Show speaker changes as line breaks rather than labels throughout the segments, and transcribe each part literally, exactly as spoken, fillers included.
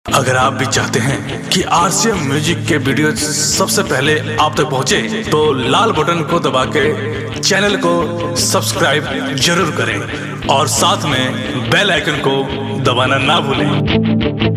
अगर आप भी चाहते हैं कि आरसीएम म्यूजिक के वीडियो सबसे पहले आप तक पहुंचे, तो लाल बटन को दबा के चैनल को सब्सक्राइब जरूर करें और साथ में बेल आइकन को दबाना ना भूलें।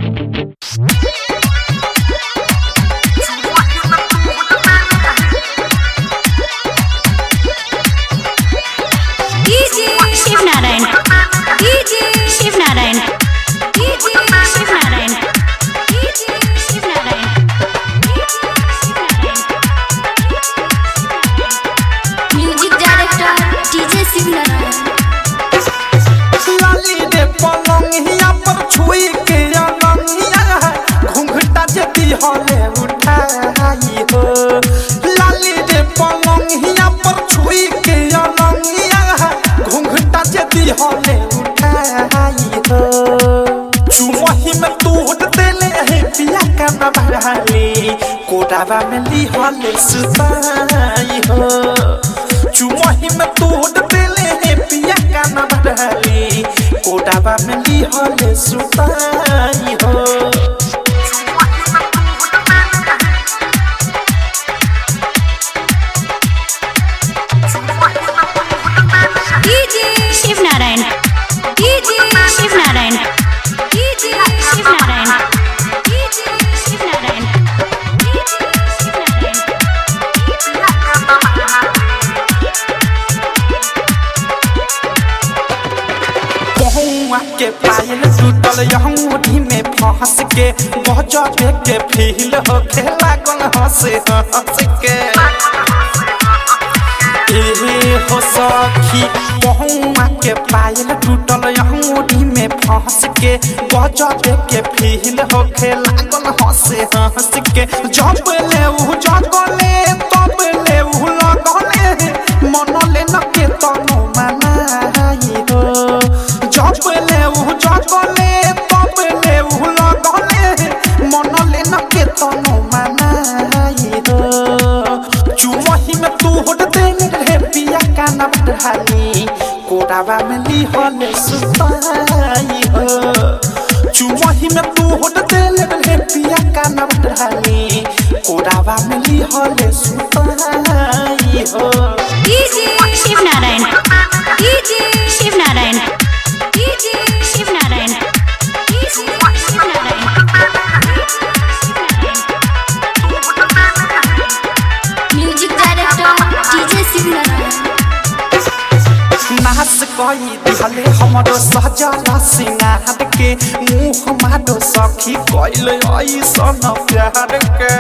कोडावा में ली हले सुताई हो, चुमही में तोड़ देले हे पिया का न बढ़ाली। कोडावा में ली हले सुताई हो,
DJ Shiv Narayan, DJ Shiv Narayan, DJ Shiv Narayan, DJ Shiv Narayan.
के पायल टूटल यहूदी में फंस के बजबे के फील हो खेला गल हंसे हंस के ए हो सखी। बहुआ के पायल टूटल यहूदी में फंस के बजबे के फील हो खेला गल हंसे हंस के। जब ले उ जगले तब ले उ लगले मन ले न के तनु मनाई हो। जब ले उ जगले तब ले उ लगले मन ले न के तनु मनाई हो। चुमही में तू होट देले रे पिया का न बढ़ाली। कोडावा में ली हले सुताई हो, चुमही में तू होट देले रे पिया का न बढ़ाली। कोडावा में ली हले सुताई हो।
DJ Shiv Narayan, DJ Shiv Narayan, DJ Shiv Narayan, DJ Shiv Narayan. Music director DJ Shiv Narayan.
नाच कई दिहले हमरो सजला सिंगार के, मुँह मारो सखी कइल ऐसन प्यार के।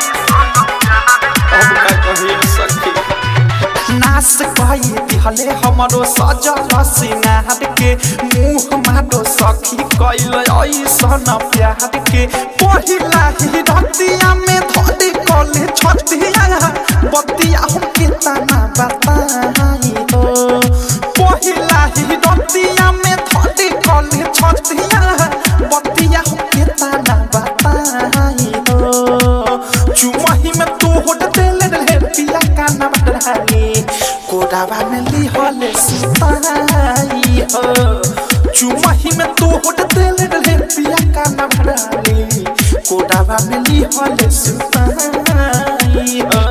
अब का कहिए सखी, नाच कई दिहले हमरो सजला सिंगार के, मुँह मारो सखी कइल ऐसन प्यार के। पहिला ही रतिया में धड़ी कले छतिया बतिया हम के तना बताई हो। पहिला ही रतिया में धड़ी कले छतिया बतिया हम के तना बताई हो। चुमही में तू होट देले रे पिया का न बढ़ाली। कोडावा में ली हले सुताई हो, चुमही में तू होट देले रे पिया का न बढ़ाली। कोडावा में ली हले सुताई हो।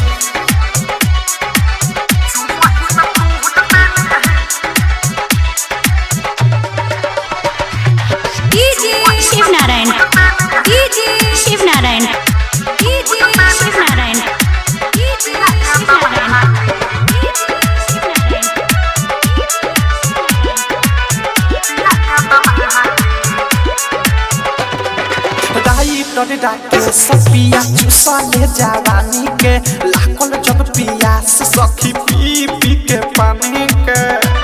DJ Shiv Narayan, DJ Shiv Narayan, DJ Shiv Narayan, DJ Shiv Narayan.
डरे डाके सपिया चुसले जवानी के, लाखल जब पियास सखी पी पी के पानी के।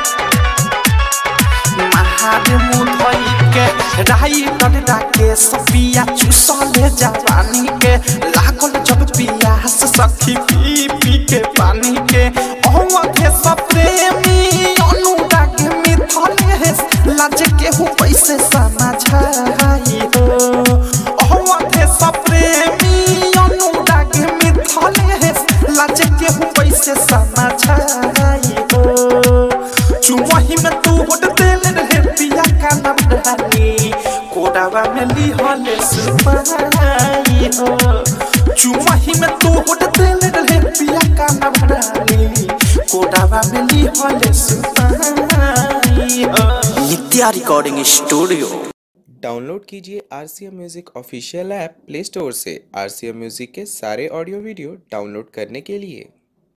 महारे मुधई के राई डरे डाके सपिया चुसले जवानी के, लाखल जब पियास सखी पी पी के पानी के। ओवधे सब प्रेमी अनुराग मिथले लाज के हूँ पैसे समझाई हो। सब प्रेमी अनुराग मिथले लाज के हूँ पैसे समझाई हो। चुमही में तू होट देले रे पिया का न बढ़ाली। कोडावा में ली हले सुपाई हो चुमही में तू होट दिल रे पिया का न भराली कोडावा में ली होले सुपाई हो। नित्या रिकॉर्डिंग स्टूडियो।
डाउनलोड कीजिए R C M music official app play store से। आर सी एम म्यूजिक के सारे ऑडियो वीडियो डाउनलोड करने के लिए